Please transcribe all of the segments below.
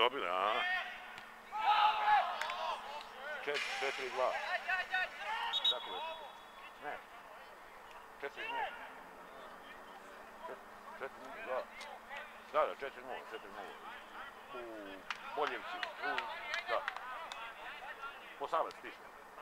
dobili, a? 4-2. Tako je. Ne. 4-0. 4-2. Da, 4-0. U Boljevci. Da. Posavac, tiše.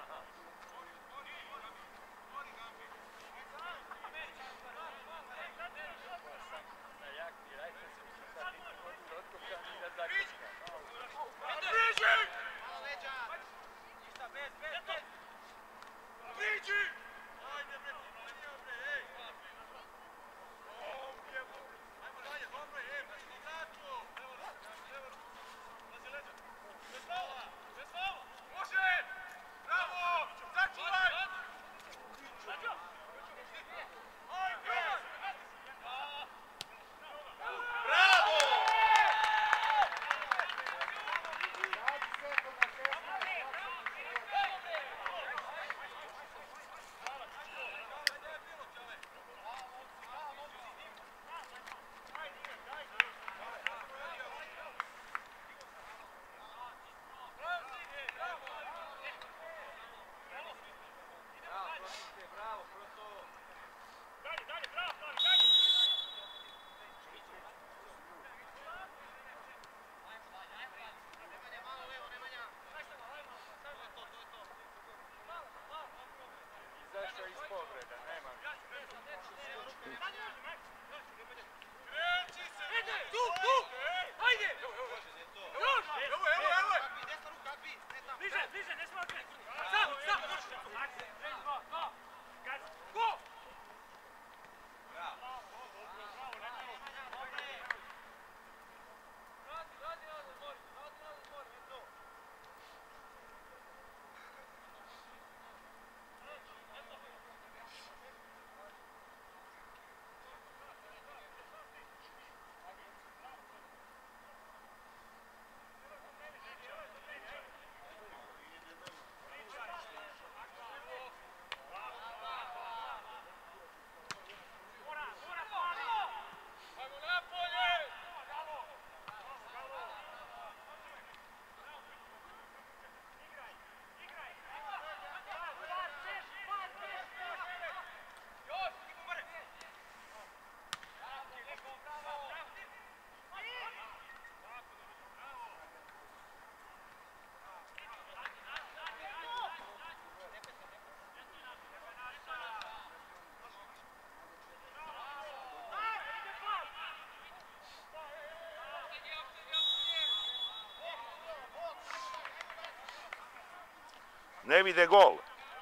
Ne vide gol.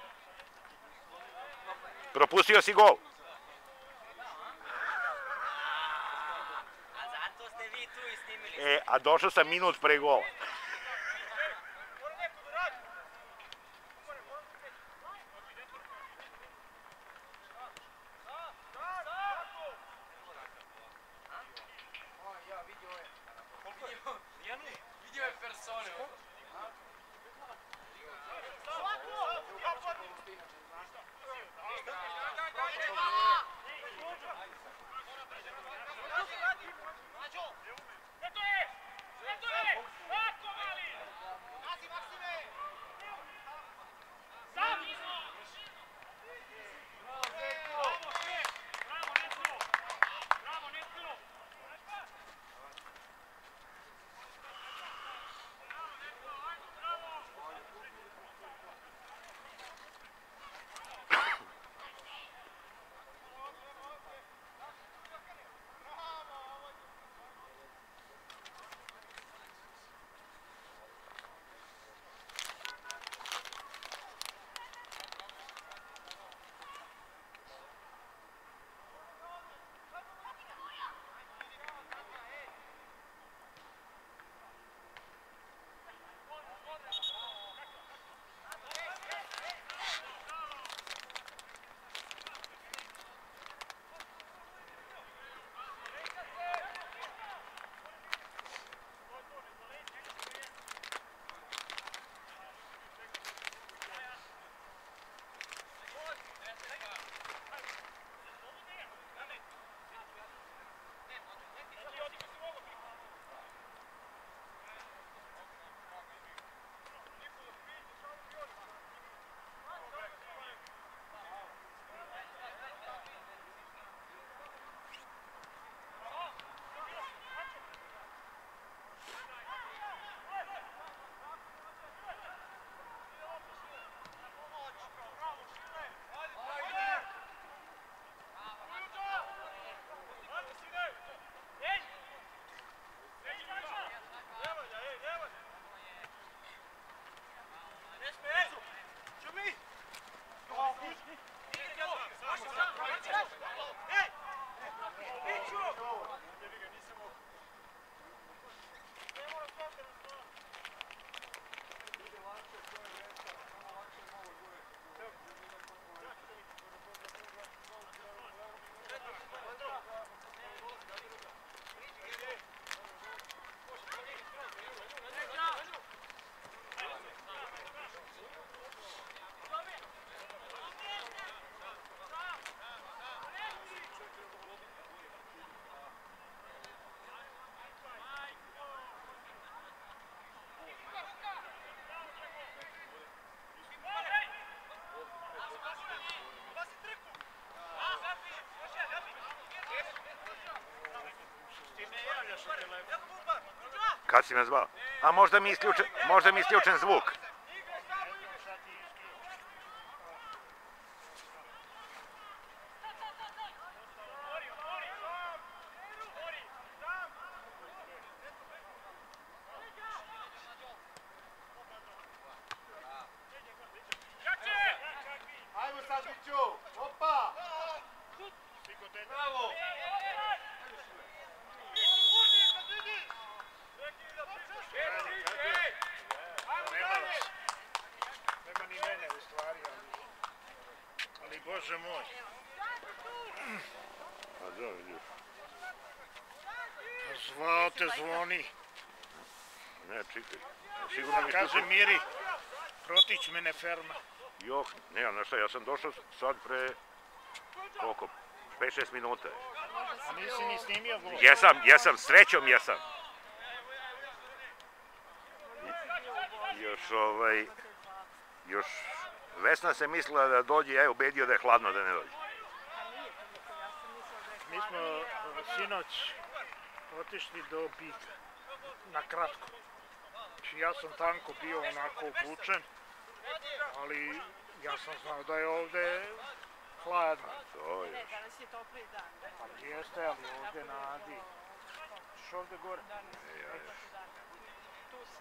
Propustio si gol. A zato ste vi tu i snimili. A došao sam minut pre gola. Vidio je persone. Eto je! Kad si me zvao? A možda mi je isključen zvuk. Ajmo sad, Miću! Opa! Bravo! Nema ni mene u stvari, ali Bože moj. A da, vidiš. Zvao te, zvoni. Ne, čekaj. Sigurno mi Kaže Miri, protić mene ferma. Ne, znaš šta, ja sam došao sad pre, koliko, 5-6 minuta. A nisi ni snimio gol? Srećom jesam. Još Vesna se mislila da dođe, ja je ubedio da je hladno da ne dođe. Mi smo sinoć otišli do Biga, na kratko. Znači ja sam tanko bio onako obučen, ali ja sam znao da je ovde hladno. To je. Danas je topliji dan. Pa jeste, ali ovde na Adi. Šš ovde gore? Tu si.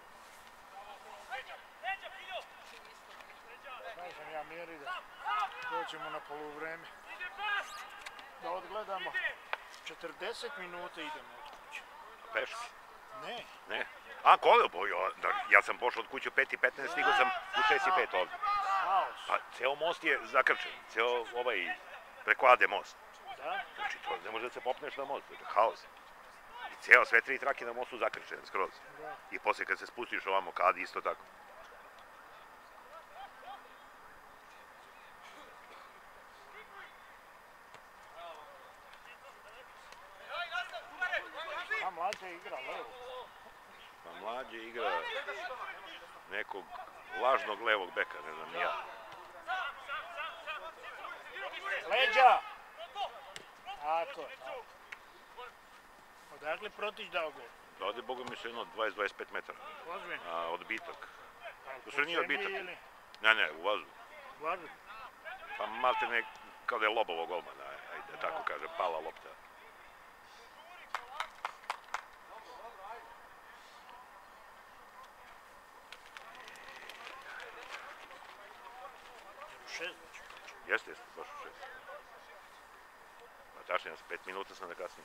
Kažem ja Miri da dođemo na poluvreme. Da odgledamo. 40 minuta idemo od kuće. Peški? Ne. Ne. A, koliko? Ja sam pošao od kuće u 5:15, stigao sam u 6:05 ovdje. Haos. Pa, ceo most je zakrčen. Ceo preko Ade most. Da? Znači, to ne može da se popneš na most. To je haos. I ceo, sve 3 trake na mostu zakrčene, skroz. Da. I poslije kad se spustiš ovamo ka Adi, isto tako. A mlađa igra levo. Pa mlađe igra nekog lažnog levog beka, ne znam ni ja. Leđa! Tako je. Odakle Protić dao gol? Da ode, Boga mi se, 20-25 metara. Ozbiljno? A, odbitak. Po To nije odbitak. zemlji ili? Ne, u vazu. Važno? Pa malte ne, kao da je Lobovo golmana, ajde, tako kaže, pala lopta. Jeste, baš u 6. Pa tačnije, 5 minuta sam da kasnije.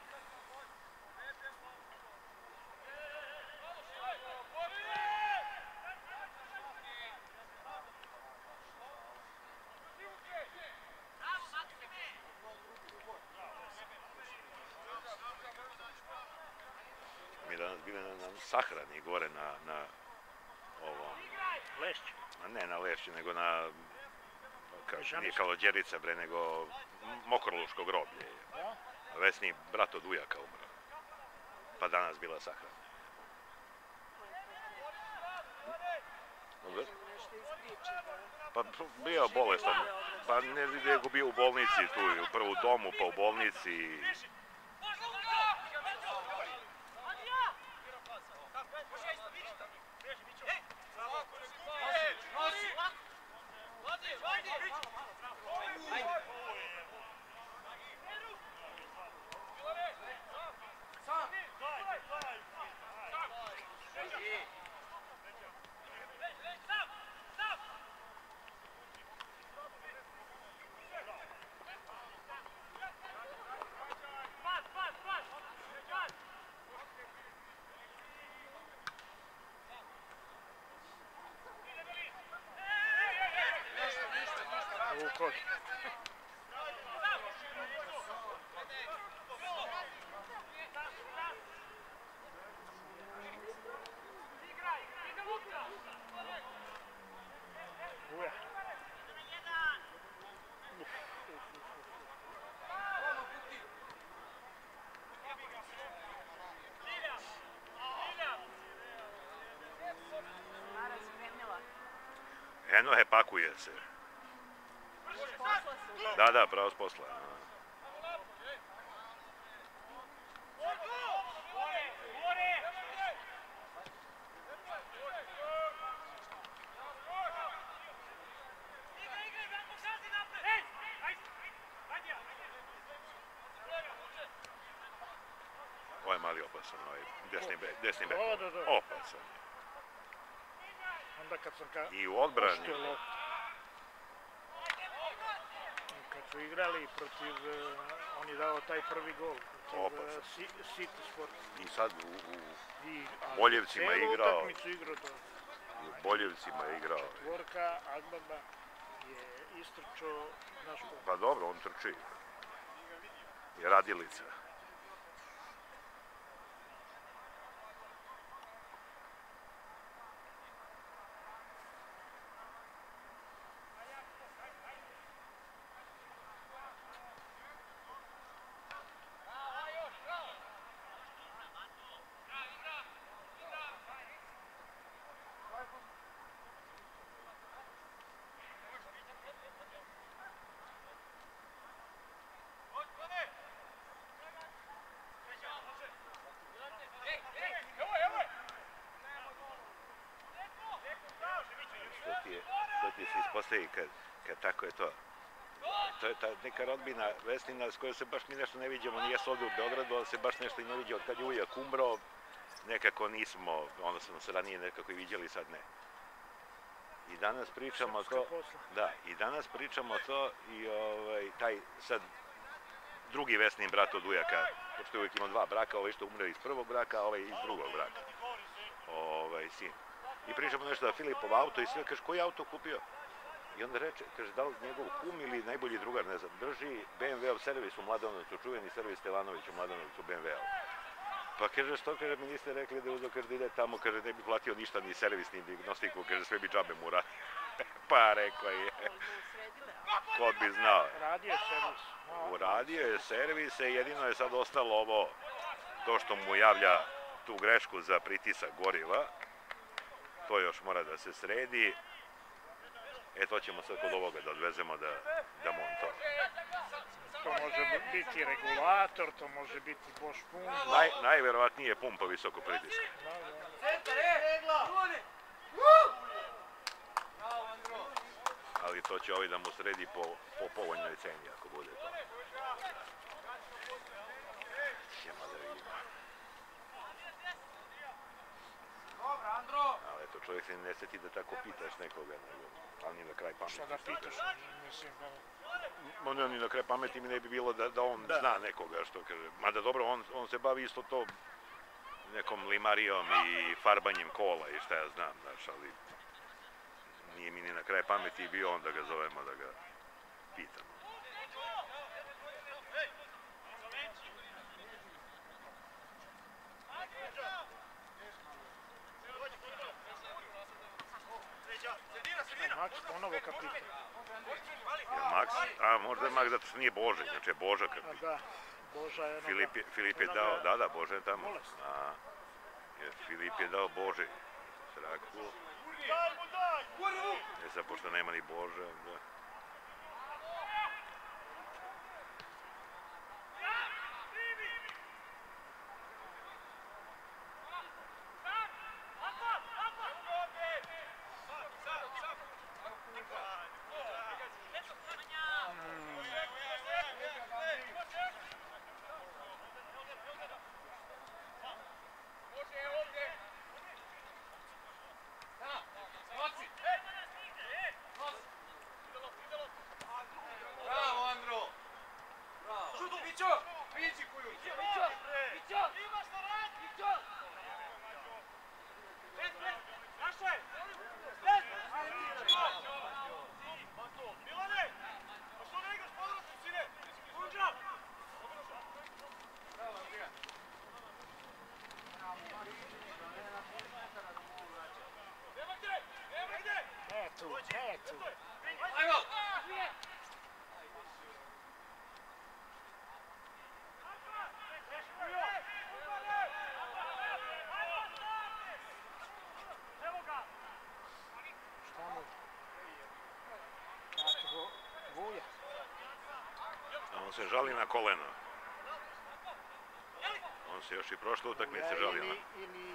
Mi danas bili na sahrani gore na ovom... Lešće. Ne na Lešće, nego na... Nije Kalođerica, bre, nego Mokroluško groblje. Vesni brat od ujaka umra. Pa danas bila sahrana. Pa bio bolestan. Pa ne nego bio u bolnici tu, prvo u domu, pa u bolnici. Kod. Uja. Eno je, pakuje se. Da, pravo s posla. mali opasan, desni bek. Da. Opasan. Onda kad sam I u odbrani. pustio loptu. Kad su igrali protiv, on je dao taj prvi gol. Opasan. City Sport. I sad I, Boljevcima je igrao. Utakmicu igrao to. U Boljevcima je igrao. Četvorka, Agbaba je istrčao, znaš ko? Pa dobro, on trči. Je radilica. Što ti se ispostavi kad tako je to. To je ta neka rodbina Vesnina s kojoj se baš mi nešto ne vidimo, nije se ovdje u Beogradu, ali se baš nešto i ne vidi od kad je ujak umro, nekako nismo, onda smo se ranije nekako i vidjeli, sad ne. I danas pričamo to, da, i danas pričamo to i taj sad drugi Vesnin brat od ujaka, pošto je uvijek imao dva braka, ovaj što umre iz prvog braka, a ovaj iz drugog braka, sin. I pričamo nešto da Filipov auto i sve, kaže, koji auto kupio? I onda reče, kaže, da li njegov kum ili najbolji drugar, ne znam, drži BMW-ov servis u Mladenovcu, čuveni servis Stevanović u Mladenovcu BMW-ov. Pa kaže, što, kaže, mi niste rekli da uzeo, kaže, da ide tamo, kaže, ne bi platio ništa, ni servis, ni diagnostiku, kaže, sve bi džabe mu uradio. Pa rekao je, ko bi znao. Radio je servis. Uradio je servise, jedino je sad ostalo ovo, to što mu javlja tu grešku za pritisak goriva, to još mora da se sredi. To ćemo sad kod ovoga da odvezemo da mu on to. To može biti regulator, to može biti Bosch pumpa. Najverovatnije je pumpa visoko pritiska. Ali to će ovi da mu sredi po povoljnoj ceni ako bude to. Ćemo da vidimo. Ali eto, čovjek se ne sjeti da tako pitaš nekoga, ali ni na kraj pameti. Šta da pitaš, mislim da... Ni na kraj pameti mi ne bi bilo da on zna nekoga, što kaže. Mada dobro, on se bavi isto to nekom limarijom i farbanjem kola i šta ja znam, znaš, ali nije mi ni na kraj pameti bio on da ga zovemo, da ga pitamo. Maks ponovo kapitan. Maks? A možda je Maks zato što nije Bože, znači je Boža kapitan. Da, Boža je... Filip je dao, da, Bože je tamo. Filip je dao Bože Sraku. Sad, pošto nema ni Bože, onda... On se žali na koleno. On se još i prošle utakmice žalio na...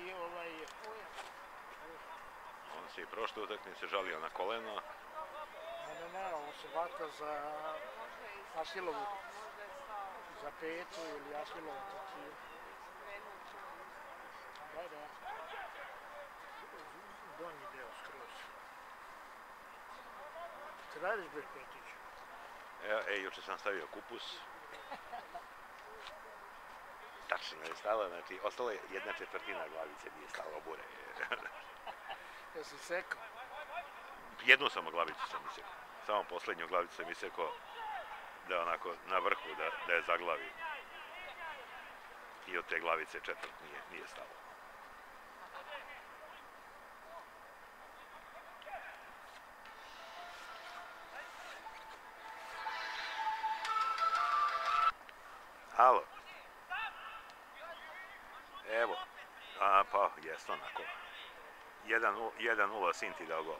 On se i prošle utakmice žalio na koleno. Ne, on se vata za Asilovu. Za petu ili Asilovu. Pa da. Donji deo skroz. Kad radiš bez protiča? Juče sam stavio kupus. Tačno je stala, znači, ostala je 1/4 glavice, nije stala bure. Jesi sekao? Jednu samo glavicu sam isekao. Samo poslednju glavicu sam isekao da onako na vrhu, da je zaglavi. I od te glavice četvrt nije stalo. Halo. Evo. Pa, jesno onako. 1:0 Sinti dao gol.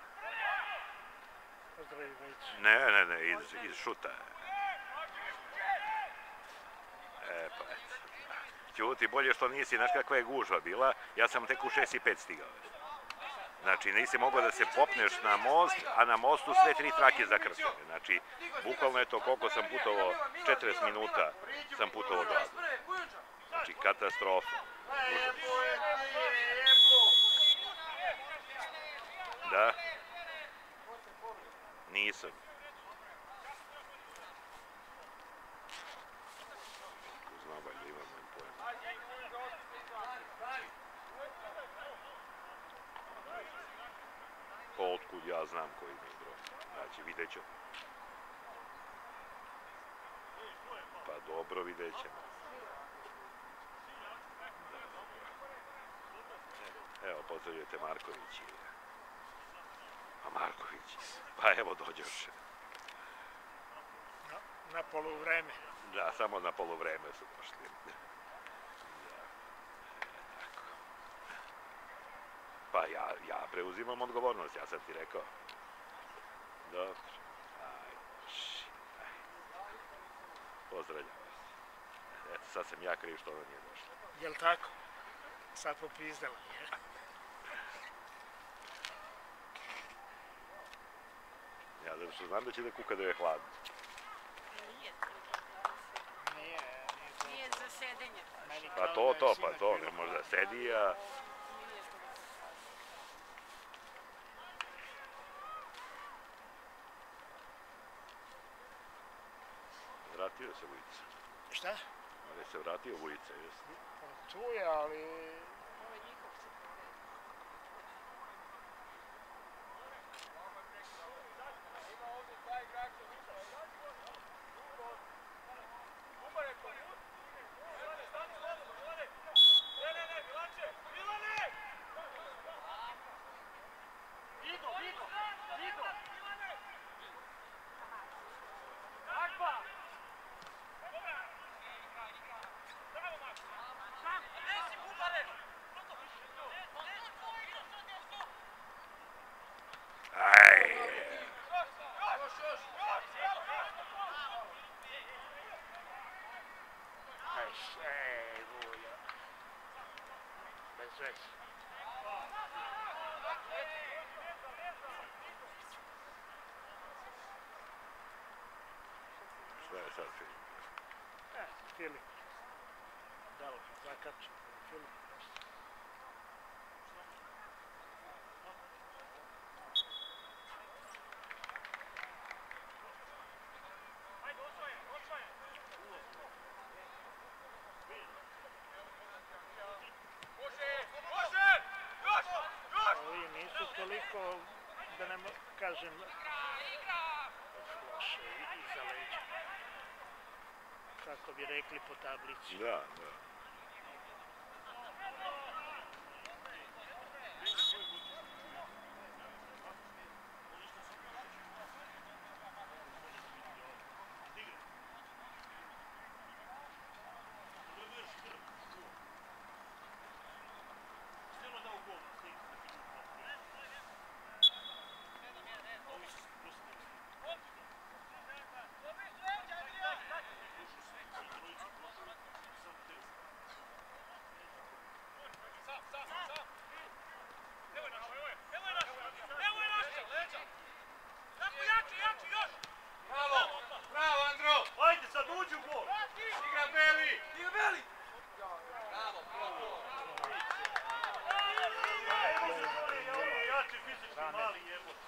Pozdravi već. Ne, iz šuta. Pa eto. Ćuti, bolje što nisi, znaš kakva je gužva bila, ja sam tek u 6:05 stigao. Znači, nisi mogao da se popneš na most, a na mostu sve 3 trake zakrčene. Znači, bukvalno je to koliko sam putovao, 40 minuta sam putovao do Azra. Znači, katastrofa. Da? Nisam. Znam da imam pojma. Pa otkud ja znam koji mi je broj. Znači, vidjet ćemo. Pa dobro, vidjet ćemo. Evo, pozdravljujete Marković. A Marković, pa evo dođoše. Na poluvreme. Da, samo na poluvreme su došli. Tako. Pa ja preuzimam odgovornost, ja sam ti rekao. Dobro. Pozdravljam vas. Eto, sad sam ja kriv što ona nije došla. Jel tako? Sad popizdala, jer? Ja zato što znam da će da kuka da je hladno. Nije za sedenje. Pa to, ne možda sedi, a... Vratio se Vujica. Šta? Ali se vratio Vujica, jesno? Pa tu je, ali... Šta je sad Filip? Filip. Da li zakačen? Filip. Ovi nisu toliko, da ne kažem, loše iza leđa. Kako bi rekli po tablici. Da.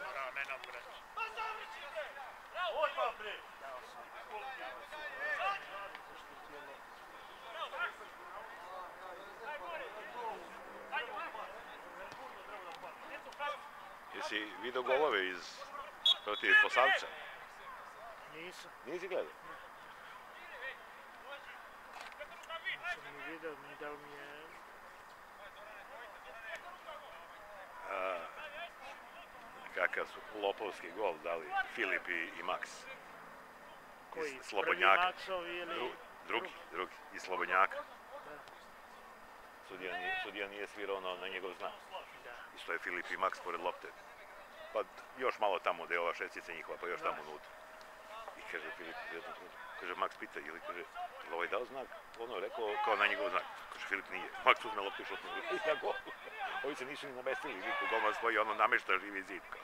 bravo, ne nam brać. Odmah bre! Dao sam. Jesi vidio golove protiv Posavca? Nisam. Nisi gledao? Nisam ni vidio, ni da li mi je... Kakav su lopovski gol dali Filip i Maks. Koji? Iz Slobodnjaka. Prvi Maksov ili... Drugi. Iz Slobodnjaka. Da. Sudija nije svirao na njegov znak. Da. I stoje Filip i Maks pored lopte. Pa još malo tamo gde je ova šestica njihova, pa još tamo unutra. I kaže Filip, kaže Maks pita, ili kaže, je ovaj dao znak? Ono je rekao kao na njegov znak. Kaže Filip nije. Maks uzme loptu i šutne i na gol. Ovi se nisu ni namestili, viku golman stoji, ono namešta živi zid kao.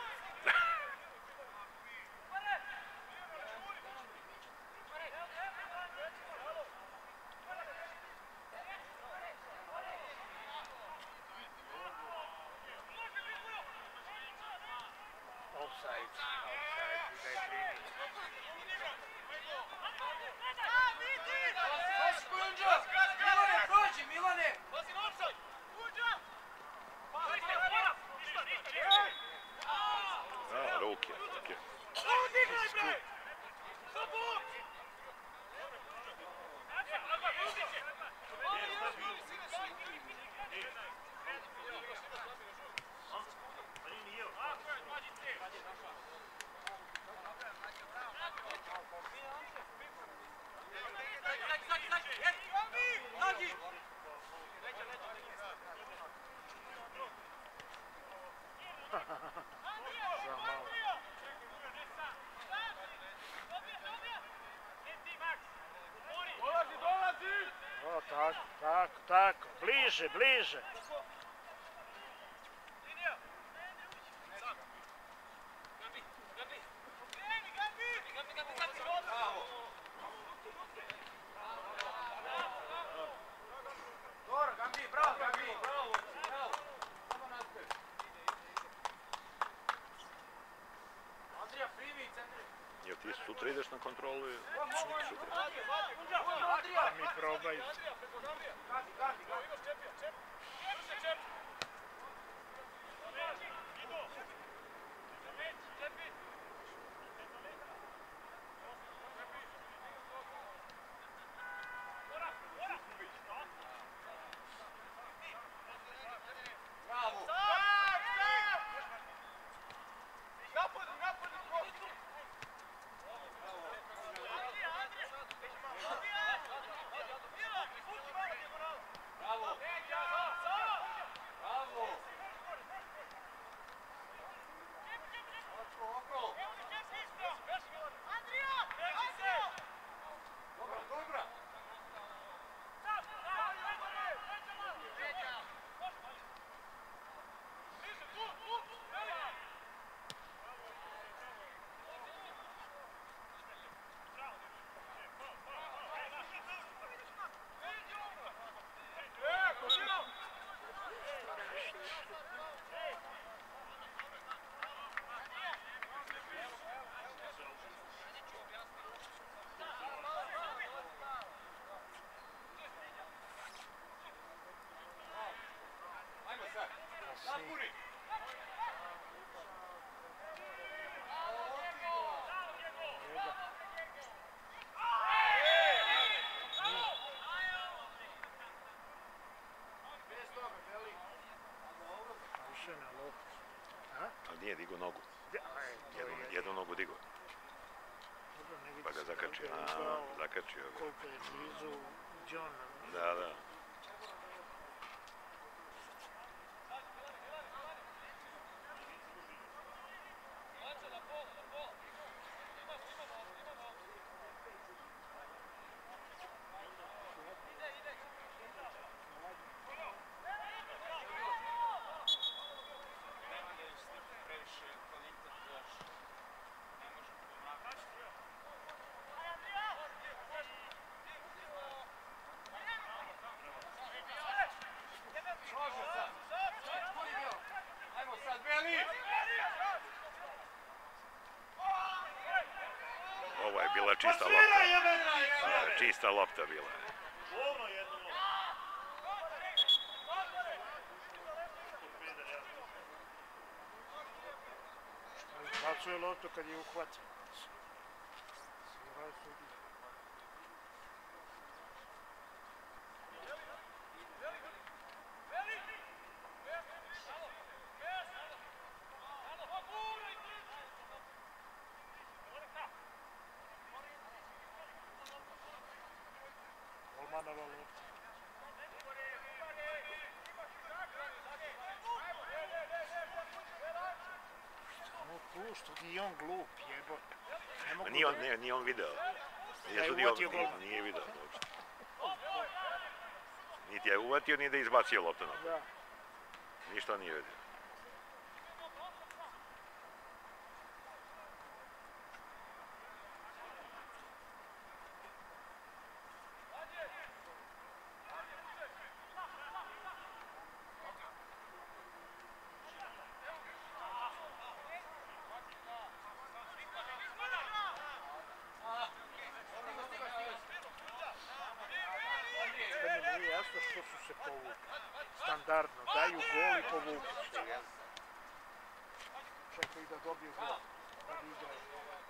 Offside. Offside. Da je primio. Milane, prođi, Milane! Ruke. Za malo. O, tako. Bliže. Dobro, Gambi, bravo, Gambi! Bravo! Samo nastavi. Andrija, primi, centri! Jel ti sutra ideš na kontrolu? Sutra. Andrija! Mi probaju. Gambi! Bravo! Bravo! Bravo! Okolo! Dobra! Ajmo sad! Napuni! Bez toga, Beli! Ušao na loptu. Ali nije digo nogu. Jednu nogu digo. Dobro, ne vidi Pa ga se zakačio. da li je ugao, Zakačio ga. koliko je blizu Johna. Da. Ovo je bila čista Svira lopta. jebena! Čista lopta bila je. Ono jedno lopta. Bacuje loptu kad je uhvaća. Sviraju sudije. Golmanova lopta. Samo pušta, nije on glup, jebote. Ne mogu Nije on video. Da je uvatio golman. Nije video uopšte. Niti je uvatio, ni da je izbacio loptu na. Da. Ništa nije vidio. Meni nije jasno što su se povukli. Standardno, daju gol i povuku se. Čekaju da dobiju gol. Da bi igraju.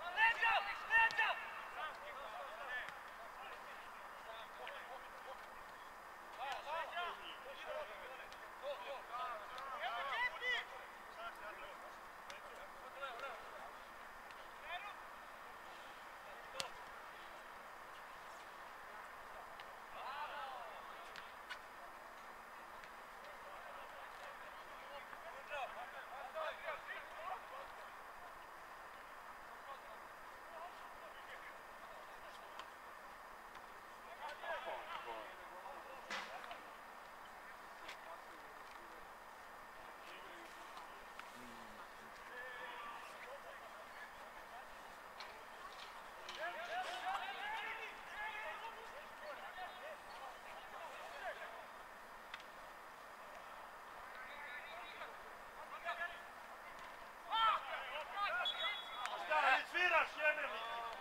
Sviraš jebeni!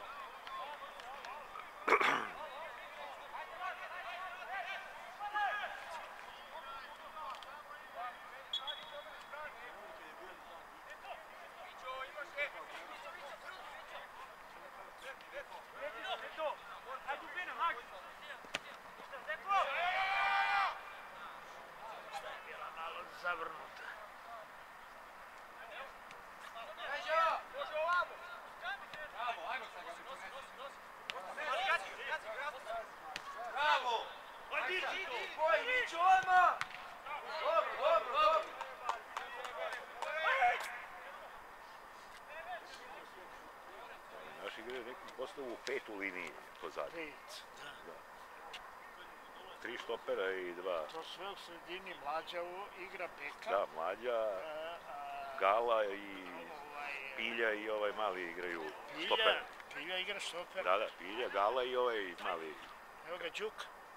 Zavrnuta. Bravo, ajmo sad ga. Bravo! Koji, Mićo, odmah! Dobro. Naši igraju neku postavu u petu liniji pozadnje. Pet. Tri štopera i dva. To sve u sredini Mlađa igra beka. Da, Mlađa, Gala i Pilja i ovaj mali igraju štopera. Pilja igra štopera. Da, Pilja, Gala i ovaj mali. Evo ga Đuk.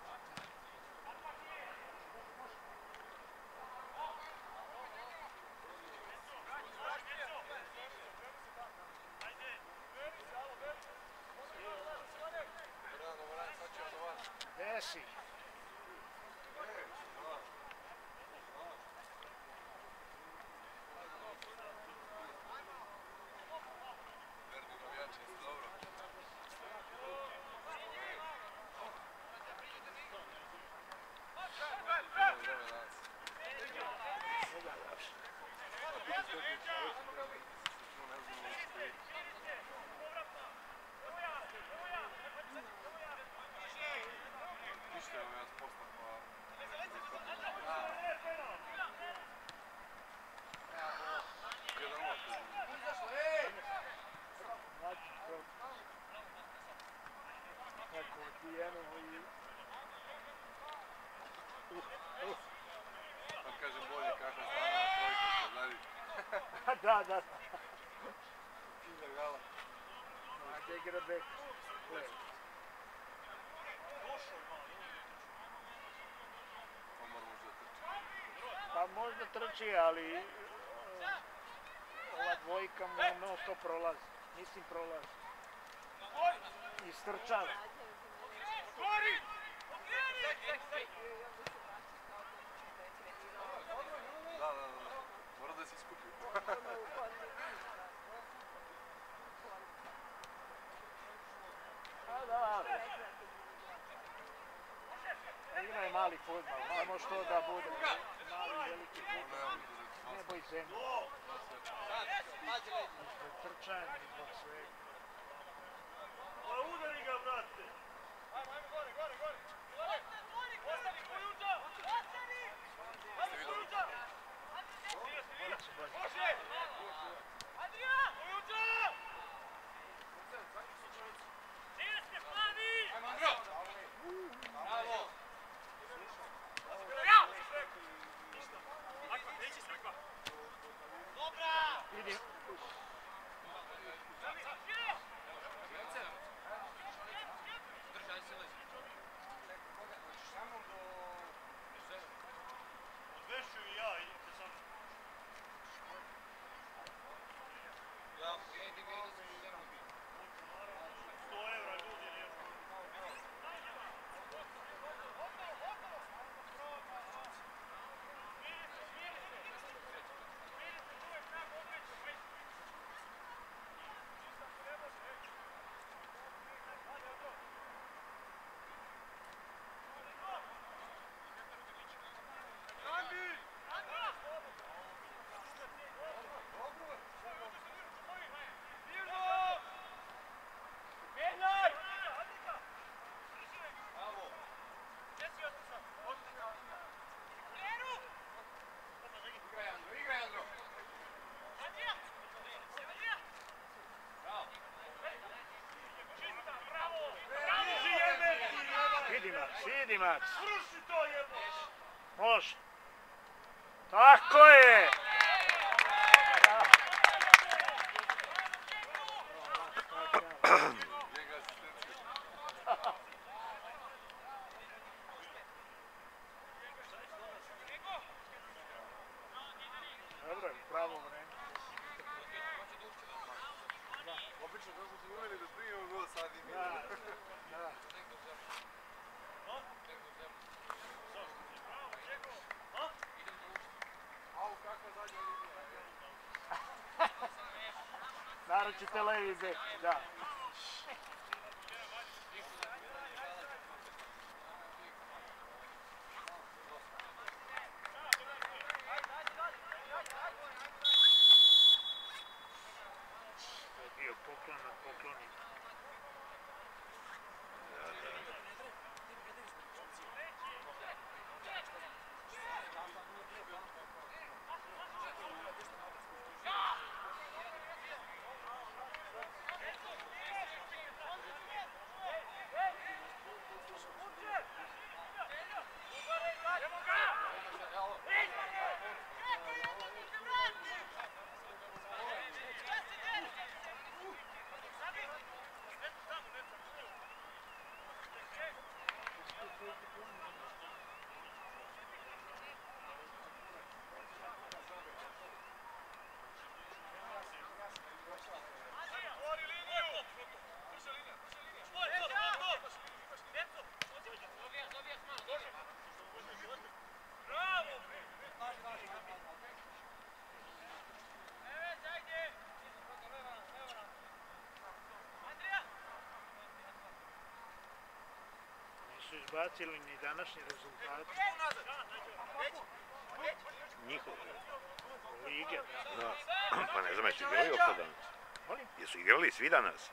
Desi. Tako odbijeno i... Sad kažem bolje kakva stanova trojka, što znali. Da. Pilja Gala. Gdje igra bek? Omar možda trči. Pa možda trči, ali... ova dvojka mu non stop prolazi. Mislim prolazi. Istrčava. Da. Mora da se iskupi. Igra je mali fudbal, samo što da bude mali veliki fudbal. Nebo i zemlje. Ispred trčanja, ispod svega. Udari ga, brate! Vidim. Odvešu i ja, idite sam. Ja. 100 evra ljudi je. Idi Max. Sruši to jebo! Može. Tako je! Njega asistencija. Dobro je, pravo vreme. Obično kako su umeli da primimo gol, sad im je. Da. Au, kakva zadnja linija. Naročite levi bek, da. To je bio poklon na pokloni. Nisu izbacili ni današnji rezultati. Njihov. Lige, da. Da. Pa ne znam, jesu igrali uopšte danas? Molim? Jesu igrali svi danas?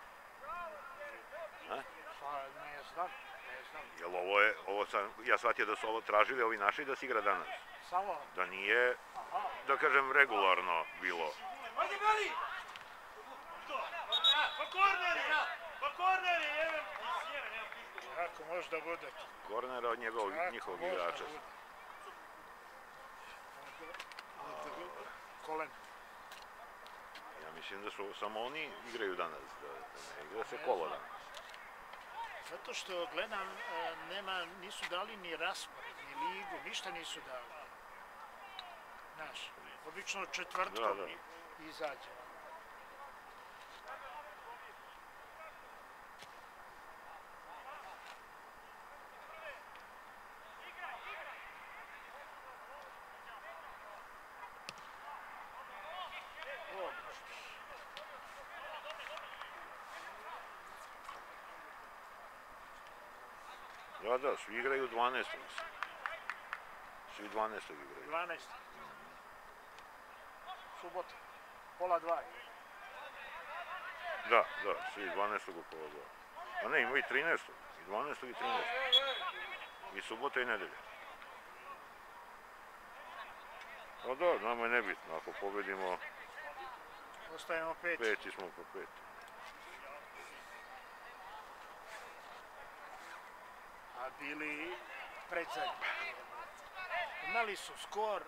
A? Pa ne znam. Jel ovo sam, ja shvatio da su ovo tražili ovi naši da se igra danas. Samo, Da nije, aha. da kažem, regularno bilo. Ajde, Beli! Pa korneri! Pa korneri! Jevem! Sjeve, nemam pištolj. Kako može da bude? Kornera od njihovog igrača. Od kolena. Ja mislim da su samo oni igraju danas, da ne igra se kolo danas. Zato što gledam, nisu dali ni raspored, ni ligu, ništa nisu dali. Znaš, obično četvrtkom izađe. Da, svi igraju 12. Svi 12. igraju. 12. Subota. Pola 2. Da, svi 12. u pola 2. A ne, ima i 13. I 12. i 13. I subota i nedelja. A da, nama je nebitno. Ako pobedimo, Ostajemo 5. peti smo po 5. A bili predzadnji. Imali su skor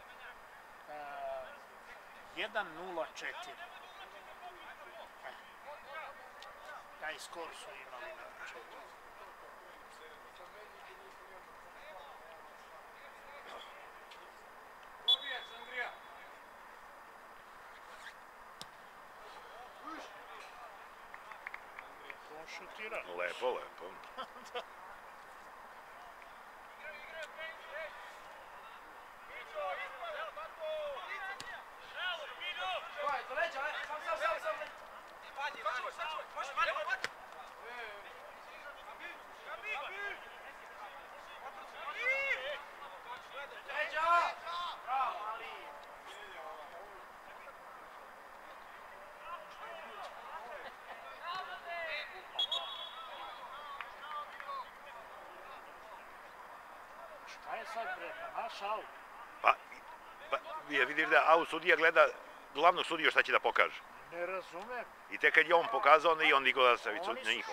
1-0-4. Taj skor su imali na početku. On šutira. Lepo, lepo. Šta je sad, bre? Naš aut. Pa, vidiš da aut sudija gleda glavnog sudiju šta će da pokaže. Ne razumem. I tek kad je on pokazao, onda i on digao zastavicu na njihov.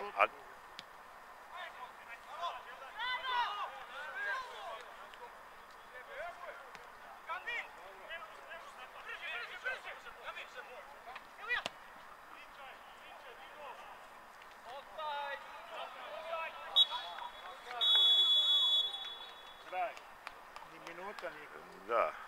Kraj. Ni minuta nije. Da.